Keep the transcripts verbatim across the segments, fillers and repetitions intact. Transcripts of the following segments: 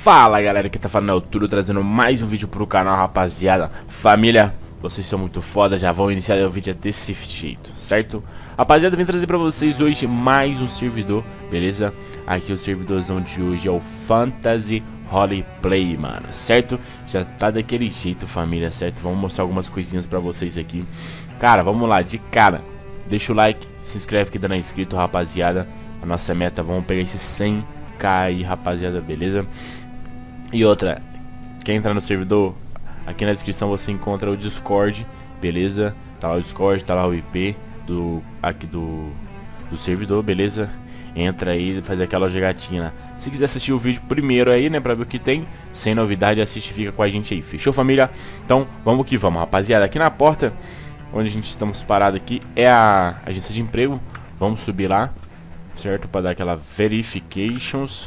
Fala galera, que tá falando é o Turo, trazendo mais um vídeo pro canal, rapaziada. Família, vocês são muito foda, já vão iniciar o vídeo desse jeito, certo? Rapaziada, vim trazer pra vocês hoje mais um servidor, beleza? Aqui o servidorzão de hoje é o Fantasy Roleplay, mano, certo? Já tá daquele jeito, família, certo? Vamos mostrar algumas coisinhas pra vocês aqui. Cara, vamos lá, de cara, deixa o like, se inscreve aqui, dando inscrito, rapaziada. A nossa meta, vamos pegar esses cem k aí, rapaziada, beleza? E outra, quer entrar no servidor? Aqui na descrição você encontra o Discord, beleza? Tá lá o Discord, tá lá o I P do, aqui do, do servidor, beleza? Entra aí e faz aquela jogatina. Se quiser assistir o vídeo primeiro aí, né, pra ver o que tem, sem novidade, assiste e fica com a gente aí. Fechou, família? Então, vamos que vamos, rapaziada. Aqui na porta, onde a gente estamos parados aqui, é a agência de emprego. Vamos subir lá, certo? Pra dar aquela verifications.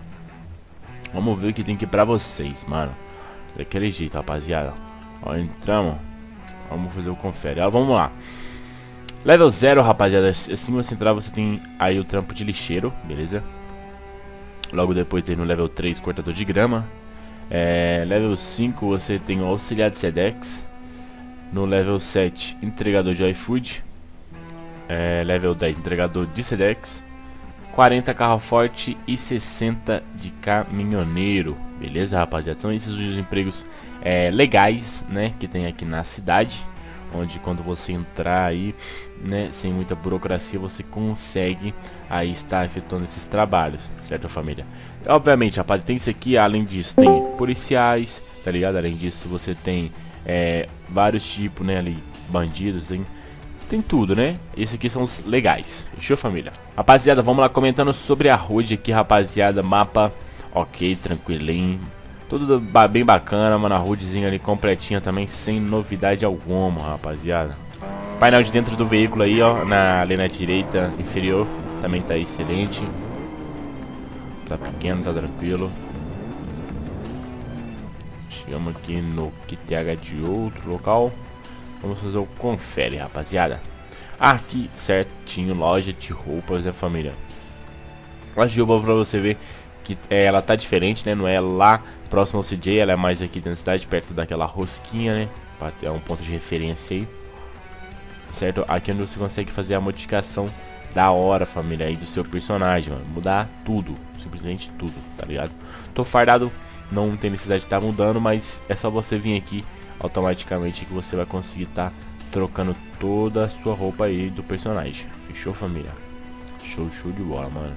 Vamos ver o que tem aqui pra vocês, mano. Daquele jeito, rapaziada. Ó, entramos. Vamos fazer o confere. Ó, vamos lá. Level zero, rapaziada. Assim você entrar, você tem aí o trampo de lixeiro, beleza? Logo depois tem no level três, cortador de grama. É, level cinco, você tem o auxiliar de Sedex. No level sete, entregador de iFood. É, level dez, entregador de Sedex. quarenta carro forte e sessenta de caminhoneiro, beleza, rapaziada? São esses os empregos é, legais, né, que tem aqui na cidade, onde quando você entrar aí, né, sem muita burocracia, você consegue aí estar efetuando esses trabalhos, certo, família? Obviamente, rapaziada, tem isso aqui, além disso tem policiais, tá ligado? Além disso você tem é, vários tipos, né, ali, bandidos, hein? Tem tudo, né? Esses aqui são os legais. Fechou, família? Rapaziada, vamos lá comentando sobre a road aqui, rapaziada. Mapa, ok, tranquilinho. Tudo bem bacana, mano. A roadzinha ali completinha também, sem novidade alguma, rapaziada. Painel de dentro do veículo aí, ó, na, ali na direita inferior, também tá excelente. Tá pequeno, tá tranquilo. Chegamos aqui no Q T H de outro local. Vamos fazer o confere, rapaziada. Aqui certinho, loja de roupas, né, família? Loja de roupas pra você ver que é, ela tá diferente, né? Não é lá próximo ao C J, ela é mais aqui dentro da cidade, perto daquela rosquinha, né? Pra ter um ponto de referência aí, certo? Aqui onde você consegue fazer a modificação da hora, família, aí do seu personagem, mano. Mudar tudo, simplesmente tudo, tá ligado? Tô fardado, não tem necessidade de estar tá mudando, mas é só você vir aqui automaticamente que você vai conseguir estar tá trocando toda a sua roupa aí do personagem. Fechou, família? Show, show de bola, mano.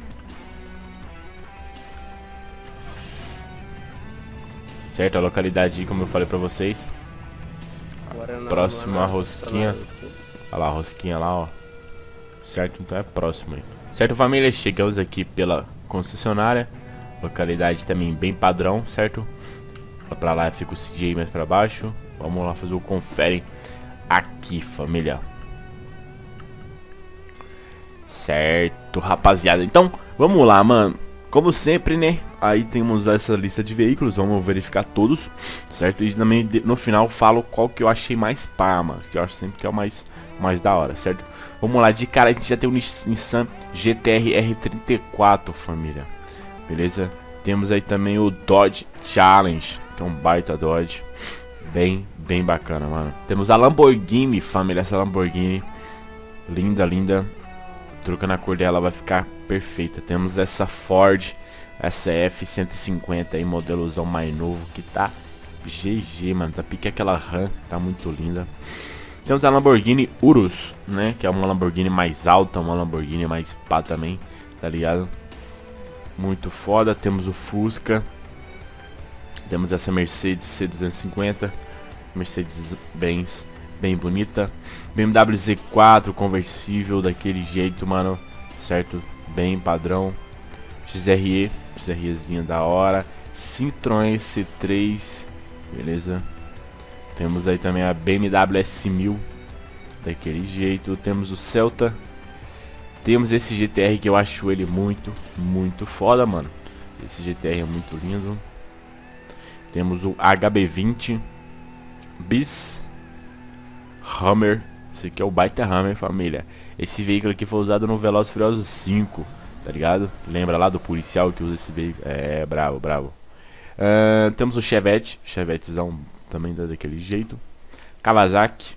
Certo, a localidade aí, como eu falei pra vocês. Próximo a rosquinha. Olha lá a rosquinha lá, ó. Certo, então é próximo aí. Certo, família? Chegamos aqui pela concessionária. Localidade também bem padrão, certo? Pra lá fica o C J mais pra baixo. Vamos lá fazer o confere aqui, família. Certo, rapaziada. Então, vamos lá, mano. Como sempre, né? Aí temos essa lista de veículos. Vamos verificar todos, certo? E também no final falo qual que eu achei mais pá, mano. Que eu acho sempre que é o mais, mais da hora, certo? Vamos lá, de cara a gente já tem o Nissan G T R R trinta e quatro, família. Beleza? Temos aí também o Dodge Challenge, que é um baita Dodge. Bem, bem bacana, mano. Temos a Lamborghini, família. Essa Lamborghini, linda, linda. Trocando a cor dela vai ficar perfeita. Temos essa Ford S F cento e cinquenta aí, modelozão mais novo, que tá G G, mano. Tá pique aquela RAM, tá muito linda. Temos a Lamborghini Urus, né? Que é uma Lamborghini mais alta, uma Lamborghini mais pá também, tá ligado? Muito foda. Temos o Fusca. Temos essa Mercedes C duzentos e cinquenta, Mercedes-Benz bem bonita. B M W Z quatro conversível daquele jeito, mano, certo? Bem padrão. X R E, XREzinha da hora. Citroën C três, beleza? Temos aí também a B M W S mil daquele jeito. Temos o Celta. Temos esse G T R que eu acho ele muito, muito foda, mano. Esse G T R é muito lindo. Temos o H B vinte Bis Hammer. Esse aqui é o baita Hammer, família. Esse veículo aqui foi usado no Velozes e Furiosos cinco, tá ligado? Lembra lá do policial que usa esse veículo? É, bravo, bravo. Uh, temos o Chevette, Chevettezão também dá daquele jeito. Kawasaki,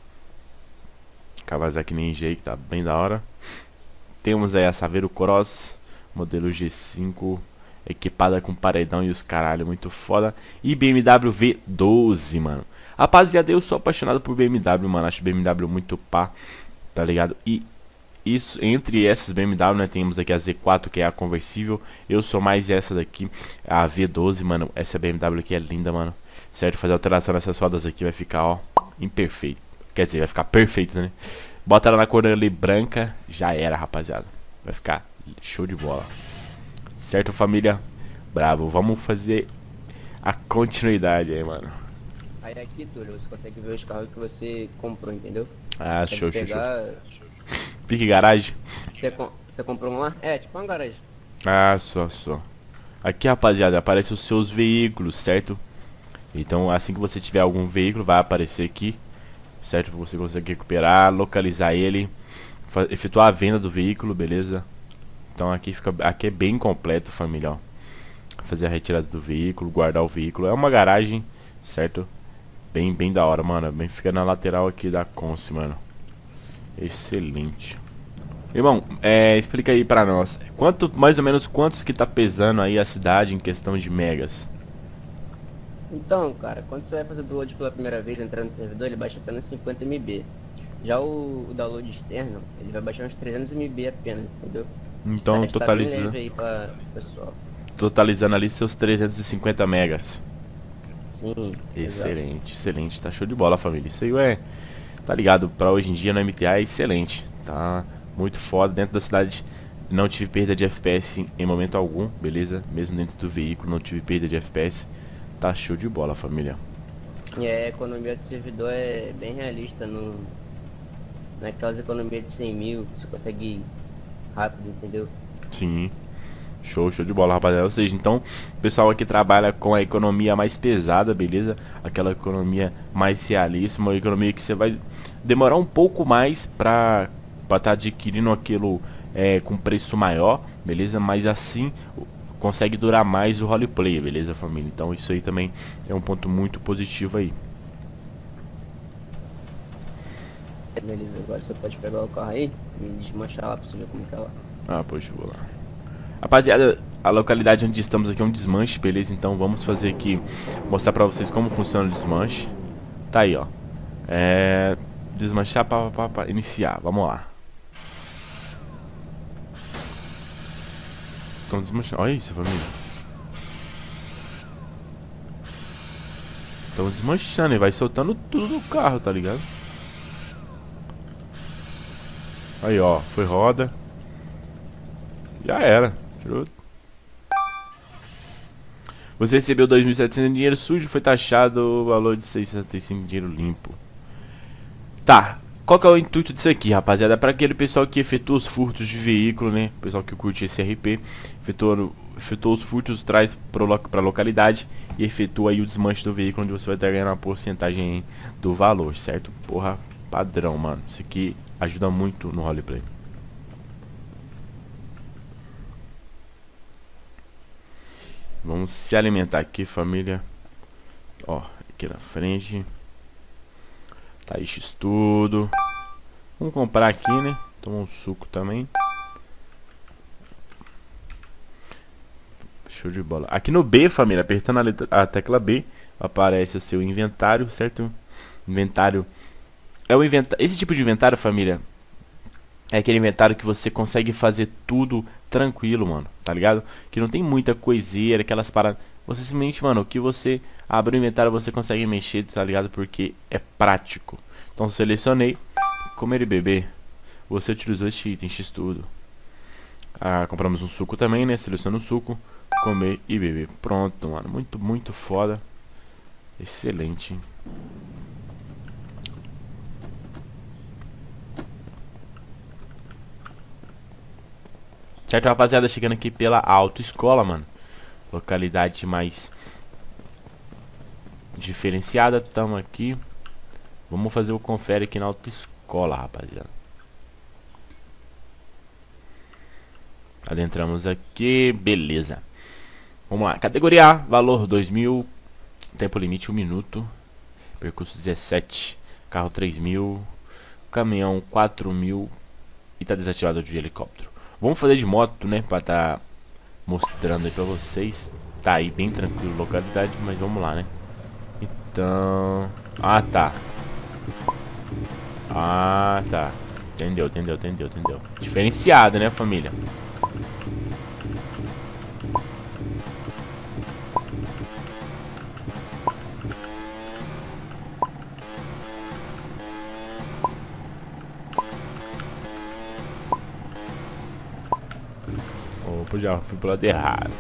Kawasaki Ninja, que tá bem da hora. Temos aí a Saveiro Cross, modelo G cinco, equipada com paredão e os caralho, muito foda. E B M W V doze, mano. Rapaziada, eu sou apaixonado por B M W, mano. Acho B M W muito pá, tá ligado? E isso, entre essas B M W, né, temos aqui a Z quatro, que é a conversível. Eu sou mais essa daqui, a V doze, mano. Essa B M W aqui é linda, mano. Certo, fazer alteração nessas rodas aqui vai ficar, ó, imperfeito. Quer dizer, vai ficar perfeito, né? Bota ela na cor ali branca, já era, rapaziada. Vai ficar show de bola. Certo, família? Bravo, vamos fazer a continuidade aí, mano. Aí aqui, Túlio, você consegue ver os carros que você comprou, entendeu? Ah, Você show, show, pegar... show. Pique garagem. Você, com... você comprou um lá? É, tipo uma garagem. Ah, só, só. Aqui, rapaziada, aparece os seus veículos, certo? Então, assim que você tiver algum veículo, vai aparecer aqui, certo? Você consegue recuperar, localizar ele, efetuar a venda do veículo, beleza? Então aqui fica, aqui é bem completo, família, ó. Fazer a retirada do veículo, guardar o veículo. É uma garagem, certo? Bem, bem da hora, mano. Bem, fica na lateral aqui da Conce, mano. Excelente. Irmão, é, explica aí pra nós. Quanto, mais ou menos, quantos que tá pesando aí a cidade em questão de megas? Então, cara, quando você vai fazer o download pela primeira vez, entrando no servidor, ele baixa apenas cinquenta megabytes. Já o, o download externo, ele vai baixar uns trezentos megabytes apenas, entendeu? Então, Está, totalizando, aí pra pessoal. totalizando ali seus trezentos e cinquenta megas. Sim. Excelente, exato. Excelente. Tá show de bola, família. Isso aí é, tá ligado? Pra hoje em dia no M T A é excelente. Tá muito foda. Dentro da cidade não tive perda de F P S em momento algum, beleza? Mesmo dentro do veículo não tive perda de F P S. Tá show de bola, família. E a economia do servidor é bem realista, no... naquelas economias de cem mil, você consegue ir rápido, entendeu? Sim. Show, show de bola, rapaziada. Ou seja, então, o pessoal aqui trabalha com a economia mais pesada, beleza? Aquela economia mais realista, uma economia que você vai demorar um pouco mais pra estar tá adquirindo aquilo é, com preço maior, beleza? Mas assim consegue durar mais o roleplay, beleza, família? Então isso aí também é um ponto muito positivo aí. Beleza, agora você pode pegar o carro aí e desmanchar lá pra você ver como que é lá. Ah, poxa, vou lá. Rapaziada, a localidade onde estamos aqui é um desmanche, beleza? Então vamos fazer aqui, mostrar pra vocês como funciona o desmanche. Tá aí, ó. É... Desmanchar para iniciar, vamos lá. Estão desmanchando, olha isso, família. Estão desmanchando e vai soltando tudo no carro, tá ligado? Aí, ó, foi roda. Já era. Tirou. Você recebeu dois mil e setecentos em dinheiro sujo, foi taxado o valor de seiscentos e sessenta e cinco em dinheiro limpo. Tá, qual que é o intuito disso aqui, rapaziada? Para aquele pessoal que efetua os furtos de veículo, né? O pessoal que curte esse R P, efetua, efetua os furtos, traz para a localidade e efetua aí o desmanche do veículo, onde você vai estar ganhando uma porcentagem do valor, certo? Porra, padrão, mano. Isso aqui ajuda muito no roleplay. Vamos se alimentar aqui, família. Ó, aqui na frente. Tá isso tudo. Vamos comprar aqui, né? Tomar um suco também. Show de bola. Aqui no B, família, apertando a, letra, a tecla B, aparece o seu inventário, certo? Inventário. É o inventário. Esse tipo de inventário, família, é aquele inventário que você consegue fazer tudo tranquilo, mano, tá ligado? Que não tem muita coiseira, aquelas paradas. Você simplesmente, mano, o que você abre o inventário você consegue mexer, tá ligado? Porque é prático. Então selecionei comer e beber. Você utilizou este item, X tudo. Ah, compramos um suco também, né? Seleciona o suco, comer e beber. Pronto, mano. Muito, muito foda. Excelente, hein? Certo, rapaziada, chegando aqui pela autoescola, mano. Localidade mais diferenciada. Tamo aqui. Vamos fazer o confere aqui na autoescola, rapaziada. Adentramos aqui, beleza. Vamos lá, categoria A, valor dois mil, tempo limite um minuto, percurso dezessete, carro três mil, caminhão quatro mil e tá desativado de helicóptero. Vamos fazer de moto, né, pra tá mostrando aí pra vocês. Tá aí bem tranquilo localidade, mas vamos lá, né. Então... Ah, tá. Ah, tá. Entendeu, entendeu, entendeu, entendeu. Diferenciado, né, família? Opa, já fui pro lado errado.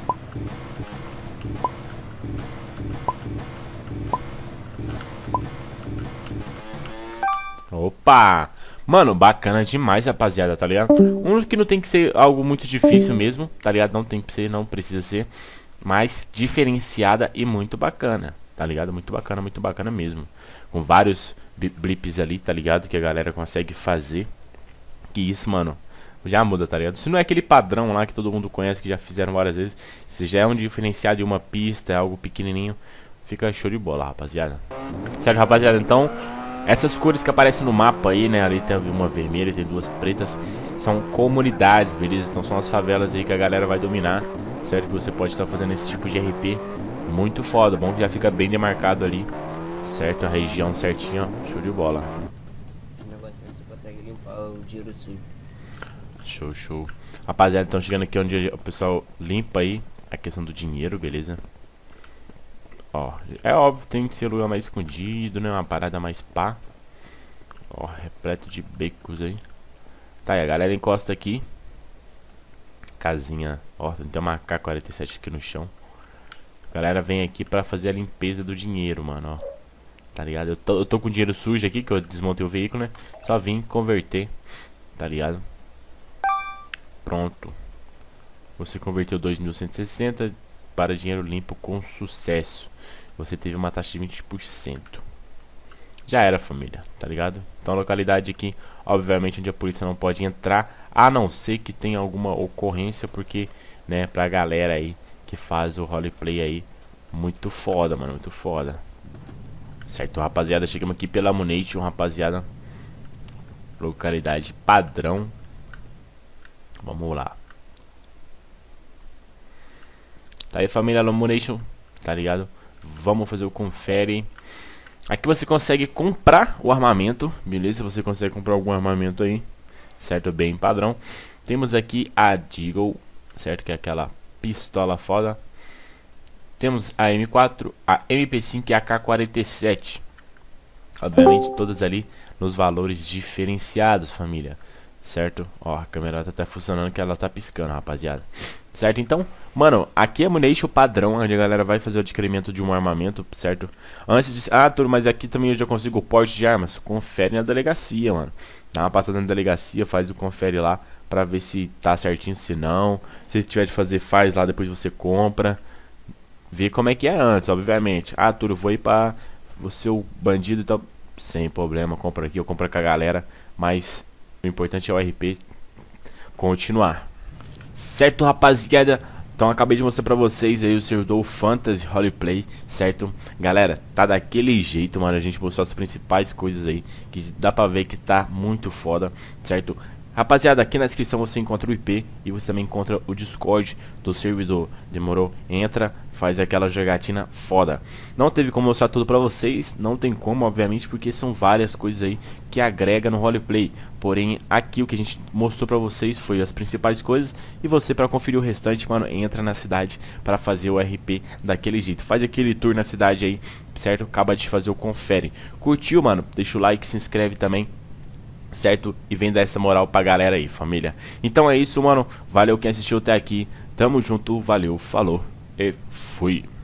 Opa! Mano, bacana demais, rapaziada, tá ligado? Um que não tem que ser algo muito difícil mesmo, tá ligado? Não tem que ser, não precisa ser. Mas diferenciada e muito bacana, tá ligado? Muito bacana, muito bacana mesmo. Com vários blips ali, tá ligado? Que a galera consegue fazer. Que isso, mano, já muda, tá ligado? Se não é aquele padrão lá que todo mundo conhece, que já fizeram várias vezes. Se já é um diferenciado de uma pista, é algo pequenininho, fica show de bola, rapaziada. Certo, rapaziada? Então... essas cores que aparecem no mapa aí, né, ali tem uma vermelha, tem duas pretas, são comunidades, beleza? Então são as favelas aí que a galera vai dominar, certo? Que você pode estar fazendo esse tipo de R P muito foda, bom que já fica bem demarcado ali, certo? A região certinha, ó, show de bola. O negócio é que você consegue limpar o dinheiro sujo. Show, show. Rapaziada, então chegando aqui onde o pessoal limpa aí a questão do dinheiro, beleza? Ó, é óbvio, tem que ser um lugar mais escondido, né? Uma parada mais pá. Ó, repleto de becos aí. Tá, e a galera encosta aqui. Casinha, ó, tem uma K quarenta e sete aqui no chão. A galera vem aqui pra fazer a limpeza do dinheiro, mano, ó. Tá ligado? Eu tô, eu tô com dinheiro sujo aqui, que eu desmontei o veículo, né? Só vim converter, tá ligado? Pronto. Você converteu dois mil cento e sessenta para dinheiro limpo com sucesso. Você teve uma taxa de vinte por cento. Já era, família, tá ligado? Então a localidade aqui, obviamente, onde a polícia não pode entrar, a não ser que tenha alguma ocorrência, porque, né, pra galera aí que faz o roleplay aí, muito foda, mano, muito foda. Certo, rapaziada, chegamos aqui pela Ammunition, rapaziada. Localidade padrão. Vamos lá. Tá aí, família, Ammunition, tá ligado? Vamos fazer o confere. Aqui você consegue comprar o armamento, beleza? Você consegue comprar algum armamento aí, certo? Bem padrão. Temos aqui a Deagle, certo? Que é aquela pistola foda. Temos a M quatro, a M P cinco e a K quarenta e sete. Obviamente todas ali nos valores diferenciados, família. Certo? Ó, a câmera tá até funcionando, que ela tá piscando, rapaziada. Certo? Então, mano, aqui é a Ammunition padrão, onde a galera vai fazer o adquirimento de um armamento, certo? Antes de... Ah, tudo, mas aqui também eu já consigo o porte de armas. Confere na delegacia, mano. Dá uma passada na delegacia, faz o confere lá, pra ver se tá certinho, se não. Se tiver de fazer, faz lá, depois você compra. Vê como é que é antes, obviamente. Ah, tudo, vou ir pra... você o bandido e tal. Sem problema, compra aqui, eu compro com a galera. Mas... o importante é o R P continuar. Certo, rapaziada? Então acabei de mostrar pra vocês aí o servidor Fantasy Roleplay, certo? Galera, tá daquele jeito, mano. A gente mostrou as principais coisas aí, que dá pra ver que tá muito foda, certo? Rapaziada, aqui na descrição você encontra o I P e você também encontra o Discord do servidor. Demorou? Entra, faz aquela jogatina foda. Não teve como mostrar tudo pra vocês, não tem como, obviamente, porque são várias coisas aí que agrega no roleplay. Porém, aqui o que a gente mostrou pra vocês foi as principais coisas. E você, pra conferir o restante, mano, entra na cidade pra fazer o R P daquele jeito. Faz aquele tour na cidade aí, certo? Acaba de fazer o confere. Curtiu, mano? Deixa o like, se inscreve também, certo? E vem dar essa moral pra galera aí, família. Então é isso, mano. Valeu quem assistiu até aqui. Tamo junto, valeu, falou e fui.